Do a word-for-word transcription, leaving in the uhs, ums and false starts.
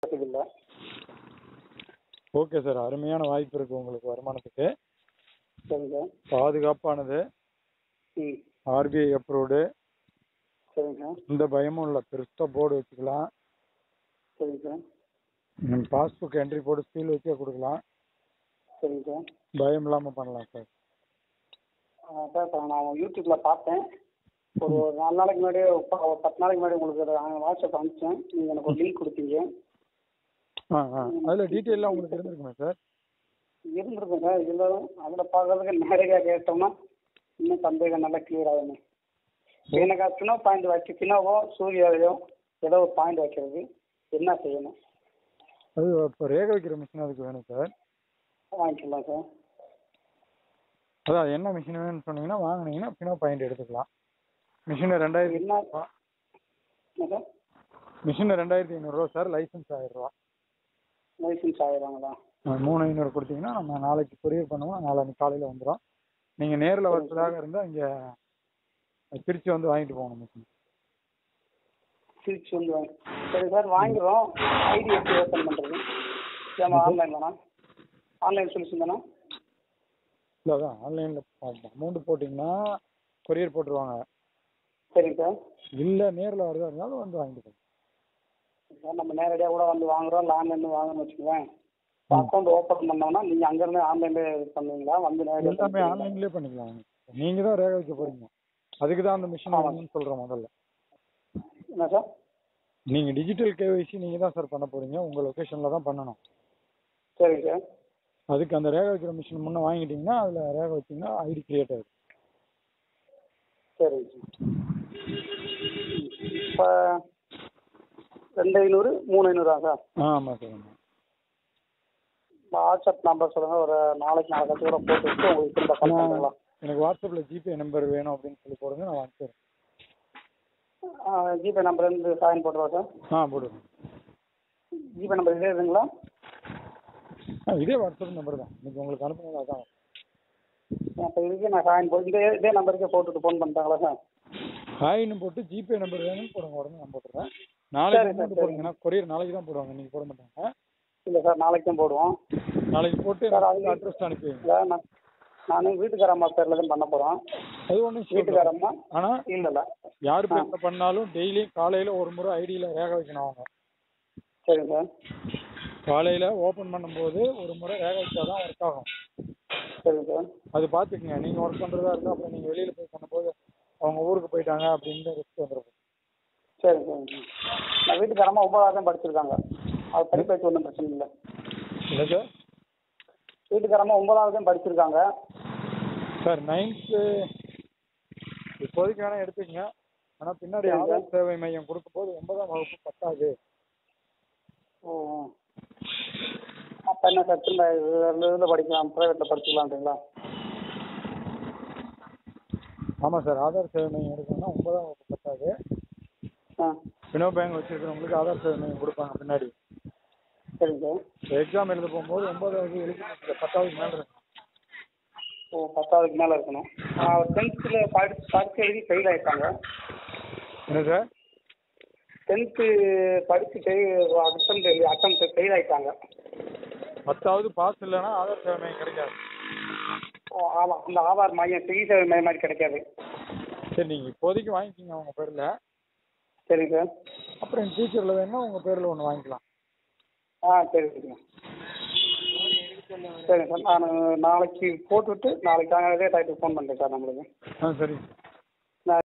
இல்லை. Okay sir, அருமையான வாய்ப்பு இருக்கு உங்களுக்கு வருமானத்துக்கு. சரிங்க சார். பாதுகாப்பானது, ம் ஆர்பிஐ அப்ரூவ்டு, சரிங்க சார். இந்த பயமும் இல்லை. பெருசாக போர்டு வச்சுக்கலாம். சரிங்க சார். பாஸ்புக் என்ட்ரி போட்டு சீல் வச்சே கொடுக்கலாம். சரிங்க சார். பயம் இல்லாமல் பண்ணலாம் சார். சார் இப்போ நான் யூடியூப்பில் பார்த்தேன். ஒரு ஒரு நாலு நாளைக்கு முன்னாடி ஒரு பத்து நாளைக்கு முன்னாடி உங்களுக்கு வாட்ஸ்அப் அனுப்பிச்சேன். நீங்கள் எனக்கு ஒரு லிங்க் கொடுத்தீங்க. ஆ ஆ அதில் டீட்டெயிலாக உங்களுக்கு இருந்திருக்குமா சார்? இருந்திருக்கும் சார். இருந்தாலும் அதில் பார்க்கறதுக்கு நேரடியாக கேட்டோம்னா இன்னும் சந்தேகம் நல்லா கிளியர் ஆகுங்க. எனக்கு பினோ பாயிண்ட் வச்சு பினோவோ சூர்யாவையோ ஏதோ ஒரு பாயிண்ட் வைக்கிறது என்ன செய்யணும்? அது இப்போ ரேகை வைக்கிற மிஷின் அதுக்கு வேணும் சார். வாங்கிக்கலாம் சார். அதான் என்ன மிஷின் வேணும்னு சொன்னீங்கன்னா வாங்கினீங்கன்னா பினோ பாயிண்ட் எடுத்துக்கலாம். மிஷின் ரெண்டாயிரத்தி என்ன சார்? மிஷின் ரெண்டாயிரத்தி ஐநூறுரூவா சார். லைசன்ஸ் ஆயிரம் ரூபா. லைசன்ஸ் ஆயிடுவாங்களா? மூணு ஐநூறு கொடுத்தீங்கன்னா நம்ம நாளைக்கு கொரியர் பண்ணுவோம். நாளைக்கு காலையில் வந்துடும். நீங்கள் நேரில் வரதாக இருந்தால் இங்கே திருச்சி வந்து வாங்கிட்டு போகணும் மிஷின். திருச்சி வந்து வாங்க. சரி சார், வாங்கிடுவோம். ஐடி எப்படி ஓப்பன் பண்ணுறது? ஏமா ஆன்லைன் தானா? ஆன்லைன் சொல்யூஷன் தானே? இல்லை அதான் ஆன்லைனில் அமௌண்ட் போட்டிங்கன்னா கொரியர் போட்டுருவாங்க. சரிங்க சார். இல்லை நேரில் வரதா இருந்தாலும் வந்து வாங்கிட்டு போகணும் சார். நம்ம நேரடியாக கூட வந்து வாங்குறோம். இல்லை ஆன்லைனில் வாங்கணும்னு வச்சுக்குவேன். அக்கௌண்ட் ஓப்பன் பண்ணோம்னா நீங்கள் அங்கேருந்து ஆன்லைன்லேயே இது பண்ணுவீங்களா? வந்து நேரடியாக எல்லாமே ஆன்லைன்லேயே பண்ணிக்கலாம். நீங்கள் தான் ரேகை வைக்க போகிறீங்க. அதுக்கு தான் அந்த மிஷின் வாங்கணும்னு சொல்கிறேன் முதல்ல. என்ன சார்? நீங்கள் டிஜிட்டல் கேஒய்சி நீங்கள் தான் சார் பண்ண போகிறீங்க. உங்கள் லொக்கேஷனில் தான் பண்ணணும். சரிங்க சார். அதுக்கு அந்த ரேகை வைக்கிற மிஷின் முன்னே வாங்கிட்டீங்கன்னா அதில் ரேகை வச்சிங்கன்னா ஐடி கிரியேட் ஆகிடும். சரிங்க சார். இப்போ ரெண்டு ஐநூறு மூணு ஐநூறா சார்? ஆ ஆமாம் சார். ஆமாம். வாட்ஸ்அப் நம்பர் சொல்லுங்கள். ஒரு நாளைக்கு நாலு கட்டு கூட போட்டு வச்சு உங்களுக்கு திரும்ப கால் பண்ணிக்கலாம். எனக்கு வாட்ஸ்அப்பில் ஜிபே நம்பர் வேணும் அப்படின்னு சொல்லி போடுங்க, நான் வாங்கிக்கிறேன். ஜிபே நம்பர் இருந்து சாயின் போட்டுருவா சார்? ஆ போடுங்க. ஜிபே நம்பர் இதே இதுங்களா? ஆ இதே வாட்ஸ்அப் நம்பர் தான். இன்னைக்கு உங்களுக்கு அனுப்புனது அதான். அப்போ இதுக்கே நான் சாயின் போட்டு இதே இதே நம்பருக்கே போட்டுட்டு ஃபோன் பண்ணிட்டாங்களா சார்? ஹாய்னு போட்டு ஜிபே நம்பர் வேணும்னு போடுங்க. உடனே நான் போட்டுறேன். நாளைக்கு அமௌண்ட் போடுங்கன்னா கொரியர் நாளைக்கு தான் போடுவாங்க. இன்னைக்கு போட மாட்டாங்க. இல்லை சார், நாளைக்கு தான் போடுவோம். நாளைக்கு போட்டு சார் அது அட்ரஸ் அனுப்பிடுங்க. நான் நான் வீட்டுக்காரம்மா பேரில் தான் பண்ண போகிறோம். அது ஒன்றும் வீட்டுக்காரம்மா ஆனால் இல்லை இல்லை யார் பேரில் பண்ணாலும் டெய்லியும் காலையில் ஒரு முறை ஐடியில் ரேகை வைக்கணும் அவங்க. சரிங்க சார். காலையில் ஓப்பன் பண்ணும்போது ஒரு முறை ரேகை வச்சா தான் ஒர்க் ஆகும். சரிங்க சார். அது பார்த்துக்குங்க. நீங்கள் ஒர்க் பண்ணுறதா இருந்தால் அப்புறம் நீங்கள் வெளியில் போய் பண்ணும்போது அவங்க ஊருக்கு போயிட்டாங்க அப்படின்னு ரிஸ்க் வந்துடும். சரி சரிங்க சார். நான் வீட்டுக்காரம்மா ஒன்பதாவது தான் படிச்சிருக்காங்க. அது படிப்பு வச்சு ஒன்றும் பிரச்சனை இல்லை. இல்லை சார், வீட்டுக்காரம்மா ஒன்பதாவது தான் படிச்சிருக்காங்க சார். நைன்த்து இப்போதைக்கு வேணால் எடுத்துக்கங்க. ஆனால் பின்னாடி ஆதார் சேவை மையம் கொடுக்கும்போது ஒன்பதாம் வகுப்பு பத்தாது. ஓ அப்போ என்ன சார், சின்ன இதில் படிக்கலாம், ப்ரைவேட்டில் படிச்சுக்கலான்றீங்களா? ஆமாம் சார், ஆதார் சேவை மையம் எடுக்கணும்னா ஒன்பதாம் வகுப்பு பத்தாது. ஆ பினோ பேங்க் வச்சுருக்கிறவங்களுக்கு ஆதார் சேவை மையம் கொடுப்பாங்க பின்னாடி. சரிங்க சார். எக்ஸாம் எழுத போகும்போது ஒன்பதாவது எழுதி பத்தாவதுக்கு மேலே இருக்கும். ஓ பத்தாவதுக்கு மேலே இருக்கணும். டென்த்தில் படிச்சு படிச்சு எழுதி ஃபெயில் ஆகிட்டாங்க. என்ன சார்? டென்த்து படித்து ஃபெயில் அட்டம் அட்டம் ஃபெயில் ஆகிட்டாங்க. பத்தாவது பாஸ் இல்லைன்னா ஆதார் சேவை மையம் கிடைக்காது. ஓ ஆமாம், அந்த ஆதார் மையம் சிகி சேவை மையம் மாதிரி கிடைக்காது. சரி, நீங்கள் இப்போதைக்கு வாங்கிக்கிங்க உங்கள் பேரில். சரிங்க சார். அப்புறம் ஃபியூச்சரில் வேணும்னா உங்கள் பேரில் ஒன்று வாங்கிக்கலாம். ஆ சரி சரிங்க சரிங்க சார். நான் நாளைக்கு போட்டுவிட்டு நாளைக்கு காலையிலே டைத்துக்கு ஃபோன் பண்ணுறேன் சார் நம்மளுக்கு. ஆ சரி.